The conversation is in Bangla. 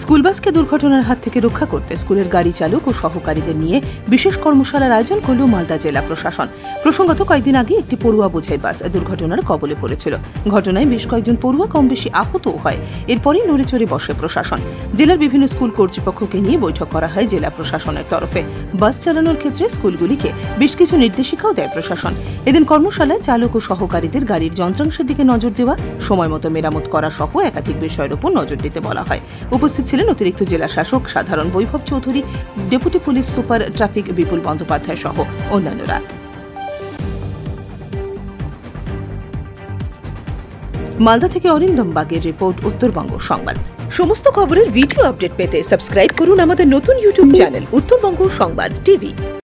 স্কুল বাসকে দুর্ঘটনার হাত থেকে রক্ষা করতে স্কুলের গাড়ি চালক ও সহকারীদের নিয়ে বিশেষ কর্মশালার আয়োজন করল মালদা জেলা প্রশাসন। প্রসঙ্গত কয়েকদিন আগে একটি পড়ুয়া বোঝাই বাস দুর্ঘটনার কবলে পড়েছিল। ঘটনায় বেশ কয়েকজন পড়ুয়া কম বেশি আহতও হয়। এরপরই নড়েচড়ে বসে প্রশাসন। জেলার বিভিন্ন স্কুল কর্তৃপক্ষকে নিয়ে বৈঠক করা হয় জেলা প্রশাসনের তরফে। বাস চালানোর ক্ষেত্রে স্কুলগুলিকে বেশ কিছু নির্দেশিকাও দেয় প্রশাসন। এদিন কর্মশালায় চালক ও সহকারীদের গাড়ির যন্ত্রাংশের দিকে নজর দেওয়া, সময় মতো মেরামত করা সহ একাধিক বিষয়ের উপর নজর দিতে বলা হয়। উপস্থিত ছিলেন অতিরিক্ত জেলা শাসক সাধারণ Vaibhav Chowdhury, deputy police super traffic Bipul Bandyopadhyay সহ অন্যান্যরা। মালদা থেকে অরিন্দম বাগের রিপোর্ট, উত্তরবঙ্গ সংবাদ। সমস্ত খবরের ভিডিও আপডেট পেতে সাবস্ক্রাইব করুন আমাদের নতুন ইউটিউব চ্যানেল উত্তরবঙ্গ সংবাদ টিভি।